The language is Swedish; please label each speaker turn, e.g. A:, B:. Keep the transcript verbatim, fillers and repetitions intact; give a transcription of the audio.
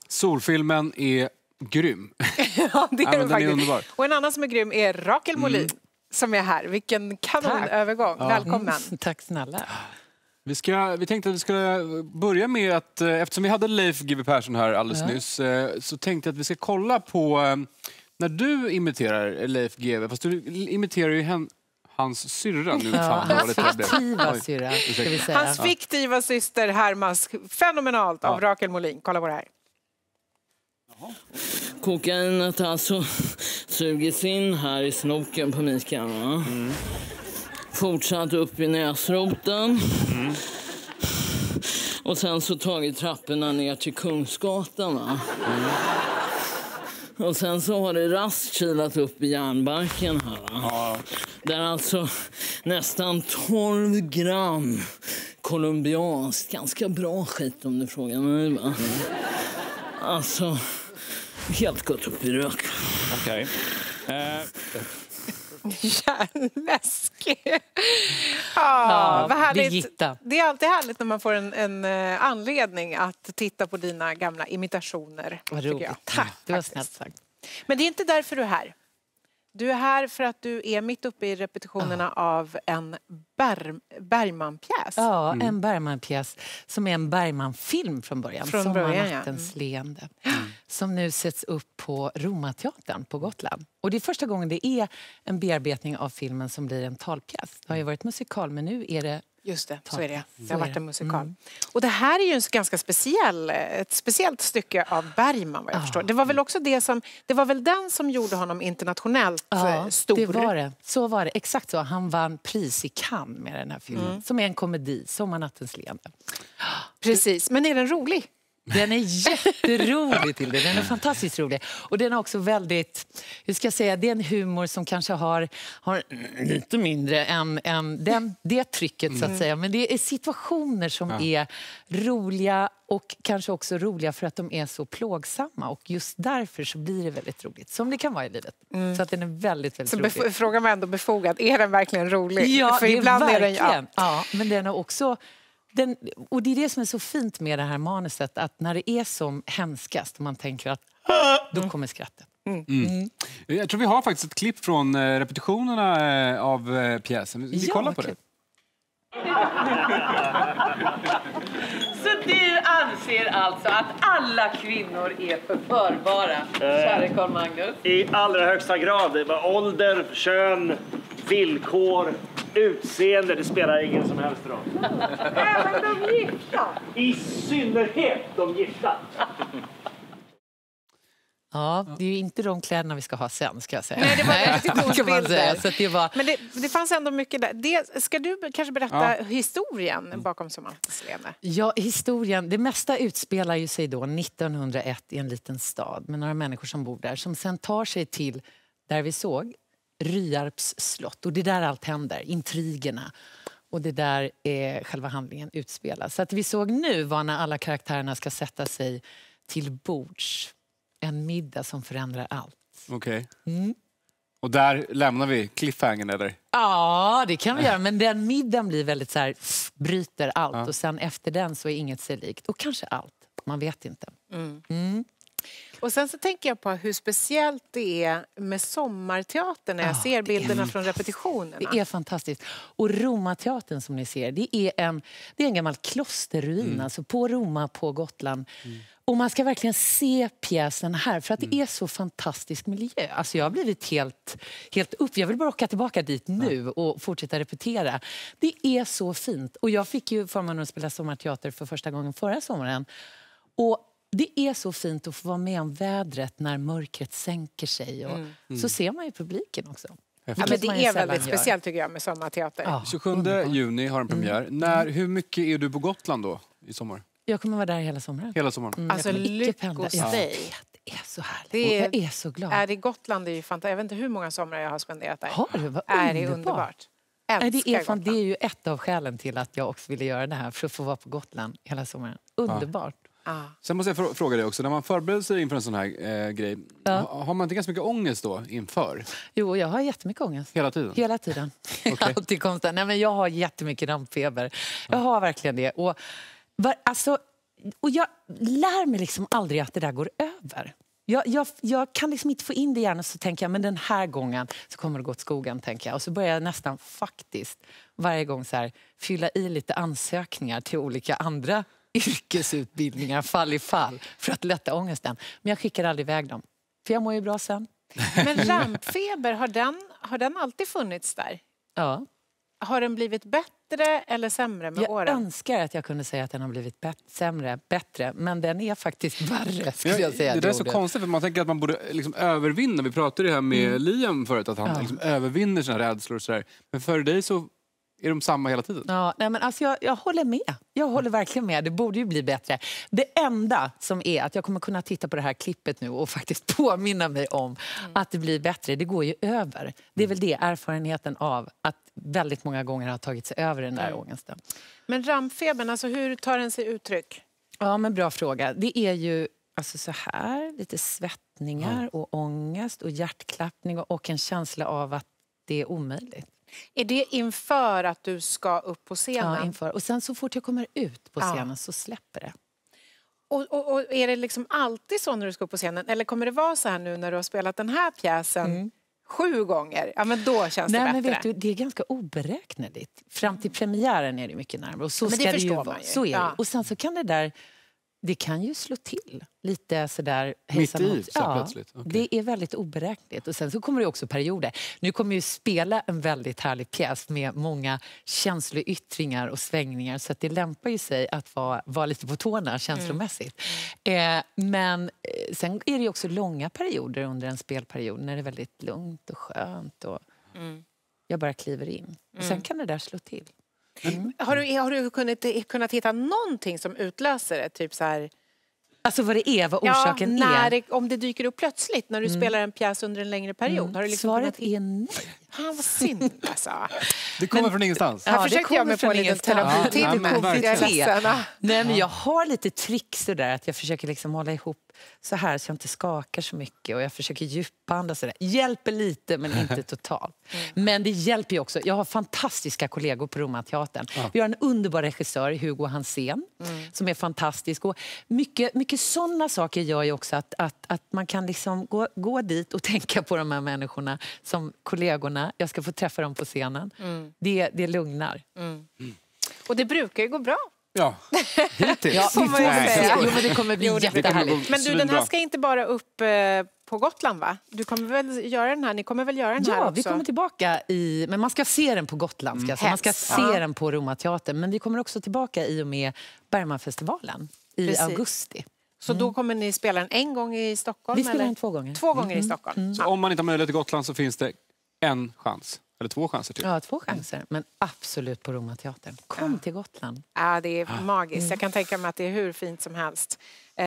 A: Solfilmen är grym.
B: Ja, det är
A: ja,
B: den
A: den är underbar.
B: Och en annan som är grym är Rakel Molin mm. som är här. Vilken kanonövergång. Ja. Välkommen.
C: Mm, tack snälla.
A: Vi, ska, vi tänkte att vi skulle börja med att, eftersom vi hade Leif G W Persson här alldeles ja. nyss, så tänkte jag att vi ska kolla på när du imiterar Leif G W. Fast du imiterar ju hen, hans syrra nu.
C: Ja,
A: fan,
C: hans fiktiva syrra, ska vi säga.
B: Hans fiktiva syster härmas fenomenalt av ja. Rakel Molin. Kolla på det här.
D: Kokainet alltså sugits in här i snoken på Mikael. Mm. Fortsatt upp i näsroten. Mm. Och sen så tagit trapporna ner till Kungsgatan. Va? Mm. Och sen så har det raskt kilat upp i järnbarken här. Ja. Där alltså nästan tolv gram colombianskt. Ganska bra skit om du frågar mig. Va? Mm. Alltså, helt gått upp i rök.
A: Okej. Okay. Uh.
B: Läskig. Ja, ja, vad härligt. Det är alltid härligt när man får en, en uh, anledning att titta på dina gamla imitationer.
C: Vad roligt. Tack, det var snällt sagt.
B: Men det är inte därför du är här. Du är här för att du är mitt uppe i repetitionerna ja. av en Ber- Bergman-pjäs.
C: Ja, mm. en Bergman-pjäs som är en Bergman-film från början.
B: Från
C: som
B: början,
C: Sommarnattens
B: ja. mm.
C: leende. Mm. Som nu sätts upp på Romateatern på Gotland. Och det är första gången det är en bearbetning av filmen som blir en talpjäs. Det har ju varit musikal, men nu är det...
B: Just det, så är det. Det har varit en musikal. Mm. Och det här är ju en ganska speciell, ett speciellt stycke av Bergman, vad jag ja. förstår. Det var väl också det som, det var väl den som gjorde honom internationellt
C: ja,
B: stor.
C: det var det. Så var det, exakt så. Han vann pris i Cannes med den här filmen. Mm. Som är en komedi, Sommarnattens leende.
B: Precis, men är den rolig?
C: Den är jätterolig till det. Den är fantastiskt rolig. Och den är också väldigt, hur ska jag säga, det är en humor som kanske har, har lite mindre än, än den, det trycket så att säga. Men det är situationer som ja. är roliga och kanske också roliga för att de är så plågsamma. Och just därför så blir det väldigt roligt. Som det kan vara i livet. Mm. Så att den är väldigt, väldigt
B: så
C: rolig.
B: Bef- frågan var ändå befogad. Är den verkligen rolig?
C: Ja,
B: för
C: det är
B: ibland
C: verkligen.
B: Är den, ja.
C: ja, men den är också... Den, och det är det som är så fint med det här manuset, att när det är som hemskast, man tänker att då kommer skrattet.
A: Mm. Mm. Jag tror vi har faktiskt ett klipp från repetitionerna av pjäsen. Vi
C: ja,
A: kollar på det.
E: Så du anser alltså att alla kvinnor är förförbara, käre Carl Magnus?
F: I allra högsta grad. Det var ålder, kön, villkor, utseende, det spelar ingen som helst roll.
B: Även de gifta?
F: I synnerhet de gifta.
C: Ja, det är ju inte de kläderna vi ska ha sen, ska jag säga.
B: Nej, det var repetitionsbilder.
C: Så det var...
B: Men det, det fanns ändå mycket där. Det, ska du kanske berätta ja. historien bakom Sommarnattens leende?
C: Ja, historien. Det mesta utspelar ju sig då nittonhundraett i en liten stad med några människor som bor där. Som sen tar sig till, där vi såg, Ryarps slott. Och det är där allt händer, intrigerna. Och det där är själva handlingen utspelas. Så att vi såg nu var när alla karaktärerna ska sätta sig till bords. En middag som förändrar allt.
A: Okej.
C: Okay. Mm.
A: Och där lämnar vi cliffhangern, eller?
C: Ja, det kan vi göra. Men den middagen blir väldigt så här, bryter allt. Ja. Och sen efter den så är inget sig likt. Och kanske allt. Man vet inte.
B: Mm.
C: Mm.
B: Och sen så tänker jag på hur speciellt det är med sommarteatern när jag
C: ja,
B: ser bilderna från repetitionerna.
C: Det är fantastiskt. Och Romateatern som ni ser, det är en, det är en gammal klosterruin. Mm. Alltså på Roma, på Gotland. Mm. Och man ska verkligen se pjäsen här för att mm. det är så fantastisk miljö. Alltså jag har blivit helt, helt upp. Jag vill bara åka tillbaka dit nu ja. och fortsätta repetera. Det är så fint. Och jag fick ju förmånen att spela sommarteater för första gången förra sommaren. Och det är så fint att få vara med om vädret när mörkret sänker sig. Och mm. så ser man ju publiken också.
B: Ja, men det är väldigt gör. speciellt tycker jag med sommarteater.
C: Ja,
A: tjugosjunde juni har en premiär. Mm. När, hur mycket är du på Gotland då i sommar?
C: Jag kommer vara där hela sommaren.
A: Hela sommaren.
B: Mm, alltså lyckos dig.
C: Det är så härligt.
B: Det är,
C: jag är så glad.
B: Är det Gotland är ju fantastiskt. Jag vet inte hur många somrar jag har spenderat där.
C: Har du? Vad
B: är det underbart.
C: Nej, det, är fan, det är ju ett av skälen till att jag också ville göra det här. För att få vara på Gotland hela sommaren. Underbart.
B: Ah.
A: Sen måste jag fråga dig också, när man förbereder sig inför en sån här eh, grej, ja. har man inte ganska mycket ångest då inför?
C: Jo, jag har jättemycket ångest.
A: Hela tiden?
C: Hela tiden. Okay. Alltid konstant. Nej, men jag har jättemycket rampfeber. Jag har verkligen det. Och var, alltså, och jag lär mig liksom aldrig att det där går över. Jag, jag, jag kan liksom inte få in det gärna, så tänker jag, men den här gången så kommer det gå åt skogen, tänker jag. Och så börjar jag nästan faktiskt varje gång så här, fylla i lite ansökningar till olika andra yrkesutbildningar, fall i fall, för att lätta ångesten. Men jag skickar aldrig iväg dem, för jag mår ju bra sen.
B: Men rampfeber, har den, har den alltid funnits där?
C: Ja.
B: Har den blivit bättre eller sämre med
C: jag
B: åren?
C: Jag önskar att jag kunde säga att den har blivit bet- sämre, bättre. Men den är faktiskt värre, skulle jag säga.
A: Det där är så konstigt, för man tänker att man borde liksom övervinna. Vi pratade det här med mm. Liam förut, att han ja. liksom övervinner sina rädslor och sådär. Men för dig så är de samma hela tiden.
C: Ja, nej, men alltså jag, jag håller med. Jag håller verkligen med. Det borde ju bli bättre. Det enda som är att jag kommer kunna titta på det här klippet nu och faktiskt påminna mig om mm. att det blir bättre. Det går ju över. Det är väl det, erfarenheten av att väldigt många gånger har tagit sig över den där mm. ångesten.
B: Men rampfebern, alltså hur tar den sig uttryck?
C: Ja, men bra fråga. Det är ju alltså så här, lite svettningar ja. och ångest och hjärtklappning och en känsla av att det är omöjligt.
B: Är det inför att du ska upp på scenen?
C: Ja, inför. Och sen så fort jag kommer ut på scenen ja. så släpper det.
B: Och, och, och är det liksom alltid så när du ska upp på scenen? Eller kommer det vara så här nu när du har spelat den här pjäsen mm. sju gånger? Ja, men då känns
C: Nej,
B: det
C: men
B: bättre.
C: Vet du, det är ganska oberäknligt. Fram till premiären är det mycket närmare. Och så
B: men det
C: ska det ju
B: vara.
C: vara. Så är ja. det. Och sen så kan det där... Det kan ju slå till lite sådär.
A: Mitt i, så
C: ja,
A: plötsligt. Okay.
C: Det är väldigt oberäkneligt. Och sen så kommer det också perioder. Nu kommer ju spela en väldigt härlig pjäs med många känsloyttringar och svängningar. Så att det lämpar ju sig att vara, vara lite på tårna känslomässigt. Mm. Eh, men eh, sen är det ju också långa perioder under en spelperiod när det är väldigt lugnt och skönt. Och mm. jag bara kliver in. Och sen kan det där slå till.
B: Mm. Har du, har du kunnat, kunnat hitta någonting som utlöser det? Typ så här...
C: Alltså vad det är, vad orsaken
B: ja, när
C: är?
B: Det, om det dyker upp plötsligt när du mm. spelar en pjäs under en längre period.
C: Mm.
B: Har du liksom
C: Svaret
B: kunnat...
C: är nej.
B: Han var synd alltså.
A: Det kommer men, från ingenstans.
B: Här ja, försökte jag med på en liten terapitimme.
C: Ja, nej, men jag har lite tricks där att jag försöker liksom hålla ihop så här så jag inte skakar så mycket och jag försöker djupandas sådär. Hjälper lite men inte totalt. Mm. Men det hjälper ju också. Jag har fantastiska kollegor på Romateatern. Ja. Vi har en underbar regissör, Hugo Hansén, mm. som är fantastisk. Och mycket, mycket sådana saker gör ju också att, att, att man kan liksom gå, gå dit och tänka på de här människorna som kollegorna. Jag ska få träffa dem på scenen. Mm. Det, det lugnar.
B: Mm. Mm. Och det brukar ju gå bra.
A: Ja, hittills.
C: Ja, vi får säga. Jo, men det kommer bli jo, jättehärligt.
B: Men du, den här ska inte bara upp eh, på Gotland, va? Du kommer väl göra den här, ni kommer väl göra den
C: ja,
B: här också?
C: Ja, vi kommer tillbaka i, men man ska se den på Gotland, ska mm. man ska se ja. den på Romateatern. Men vi kommer också tillbaka i och med Bergmanfestivalen i Precis. augusti.
B: Så
C: mm.
B: då kommer ni spela den en gång i Stockholm?
C: Vi spelar
B: eller?
C: den två gånger.
B: Två gånger
C: mm.
B: i Stockholm.
C: Mm.
A: Så om man inte har möjlighet till Gotland så finns det en chans? Eller två chanser till?
C: Ja, två chanser. Men absolut på Romateatern. Kom ja. till Gotland.
B: Ja, det är magiskt. Jag kan tänka mig att det är hur fint som helst.